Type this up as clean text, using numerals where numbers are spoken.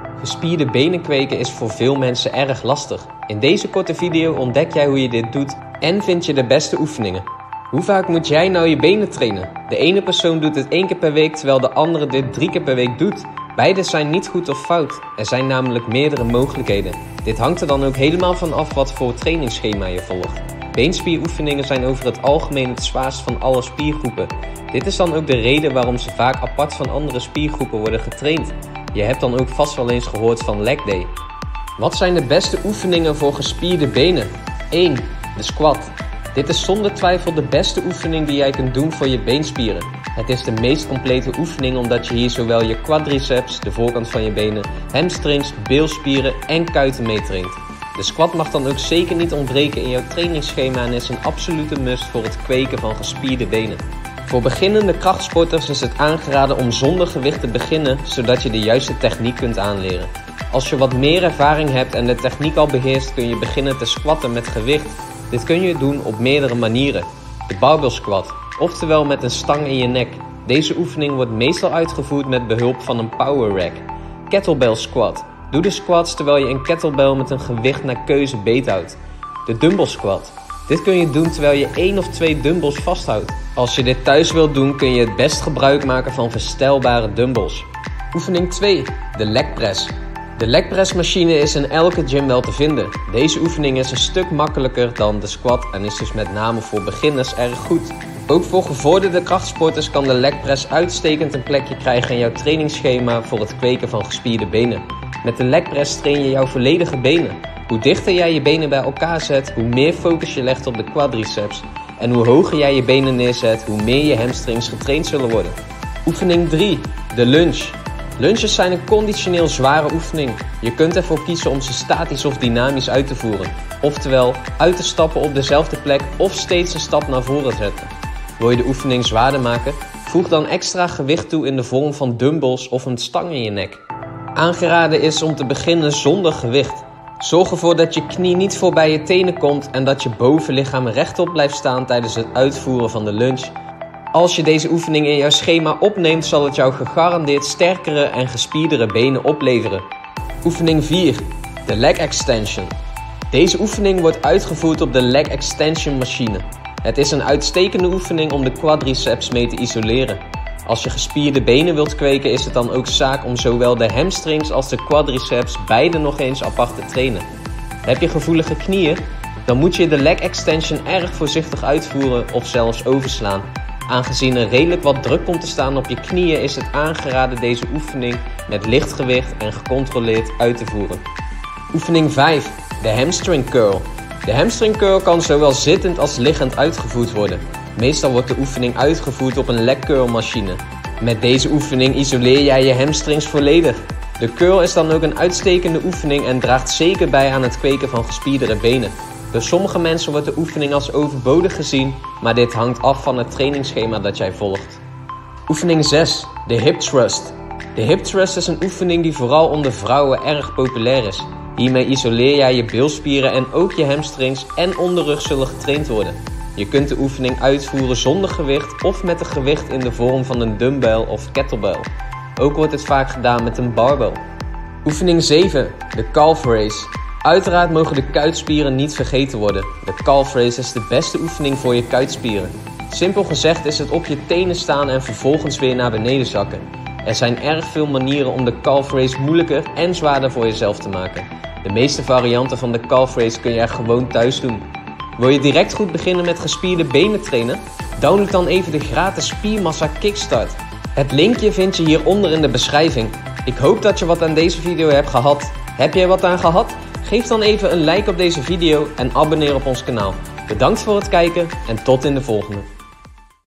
Gespierde benen kweken is voor veel mensen erg lastig. In deze korte video ontdek jij hoe je dit doet en vind je de beste oefeningen. Hoe vaak moet jij nou je benen trainen? De ene persoon doet het 1 keer per week terwijl de andere dit 3 keer per week doet. Beide zijn niet goed of fout. Er zijn namelijk meerdere mogelijkheden. Dit hangt er dan ook helemaal van af wat voor trainingsschema je volgt. Beenspieroefeningen zijn over het algemeen het zwaarst van alle spiergroepen. Dit is dan ook de reden waarom ze vaak apart van andere spiergroepen worden getraind. Je hebt dan ook vast wel eens gehoord van leg day. Wat zijn de beste oefeningen voor gespierde benen? 1. De squat. Dit is zonder twijfel de beste oefening die jij kunt doen voor je beenspieren. Het is de meest complete oefening omdat je hier zowel je quadriceps, de voorkant van je benen, hamstrings, bilspieren en kuiten meetraint. De squat mag dan ook zeker niet ontbreken in jouw trainingsschema en is een absolute must voor het kweken van gespierde benen. Voor beginnende krachtsporters is het aangeraden om zonder gewicht te beginnen, zodat je de juiste techniek kunt aanleren. Als je wat meer ervaring hebt en de techniek al beheerst, kun je beginnen te squatten met gewicht. Dit kun je doen op meerdere manieren. De barbell squat, oftewel met een stang in je nek. Deze oefening wordt meestal uitgevoerd met behulp van een power rack. Kettlebell squat. Doe de squats terwijl je een kettlebell met een gewicht naar keuze beethoudt. De dumbbell squat. Dit kun je doen terwijl je 1 of 2 dumbbells vasthoudt. Als je dit thuis wilt doen kun je het best gebruik maken van verstelbare dumbbells. Oefening 2. De leg press. De leg press machine is in elke gym wel te vinden. Deze oefening is een stuk makkelijker dan de squat en is dus met name voor beginners erg goed. Ook voor gevorderde krachtsporters kan de leg press uitstekend een plekje krijgen in jouw trainingsschema voor het kweken van gespierde benen. Met de leg press train je jouw volledige benen. Hoe dichter jij je benen bij elkaar zet, hoe meer focus je legt op de quadriceps. En hoe hoger jij je benen neerzet, hoe meer je hamstrings getraind zullen worden. Oefening 3. De lunge. Lunges zijn een conditioneel zware oefening. Je kunt ervoor kiezen om ze statisch of dynamisch uit te voeren. Oftewel, uit te stappen op dezelfde plek of steeds een stap naar voren zetten. Wil je de oefening zwaarder maken? Voeg dan extra gewicht toe in de vorm van dumbbells of een stang in je nek. Aangeraden is om te beginnen zonder gewicht. Zorg ervoor dat je knie niet voorbij je tenen komt en dat je bovenlichaam rechtop blijft staan tijdens het uitvoeren van de lunge. Als je deze oefening in jouw schema opneemt, zal het jou gegarandeerd sterkere en gespierdere benen opleveren. Oefening 4. De leg extension. Deze oefening wordt uitgevoerd op de leg extension machine. Het is een uitstekende oefening om de quadriceps mee te isoleren. Als je gespierde benen wilt kweken is het dan ook zaak om zowel de hamstrings als de quadriceps beide nog eens apart te trainen. Heb je gevoelige knieën? Dan moet je de leg extension erg voorzichtig uitvoeren of zelfs overslaan. Aangezien er redelijk wat druk komt te staan op je knieën is het aangeraden deze oefening met licht gewicht en gecontroleerd uit te voeren. Oefening 5. De hamstring curl. De hamstring curl kan zowel zittend als liggend uitgevoerd worden. Meestal wordt de oefening uitgevoerd op een leg curl machine. Met deze oefening isoleer jij je hamstrings volledig. De curl is dan ook een uitstekende oefening en draagt zeker bij aan het kweken van gespierdere benen. Door sommige mensen wordt de oefening als overbodig gezien, maar dit hangt af van het trainingsschema dat jij volgt. Oefening 6. De hip thrust. De hip thrust is een oefening die vooral onder vrouwen erg populair is. Hiermee isoleer jij je bilspieren en ook je hamstrings en onderrug zullen getraind worden. Je kunt de oefening uitvoeren zonder gewicht of met een gewicht in de vorm van een dumbbell of kettlebell. Ook wordt het vaak gedaan met een barbell. Oefening 7. De calf raise. Uiteraard mogen de kuitspieren niet vergeten worden. De calf raise is de beste oefening voor je kuitspieren. Simpel gezegd is het op je tenen staan en vervolgens weer naar beneden zakken. Er zijn erg veel manieren om de calf raise moeilijker en zwaarder voor jezelf te maken. De meeste varianten van de calf raise kun je er gewoon thuis doen. Wil je direct goed beginnen met gespierde benen trainen? Download dan even de gratis Spiermassa Kickstart. Het linkje vind je hieronder in de beschrijving. Ik hoop dat je wat aan deze video hebt gehad. Heb jij wat aan gehad? Geef dan even een like op deze video en abonneer op ons kanaal. Bedankt voor het kijken en tot in de volgende.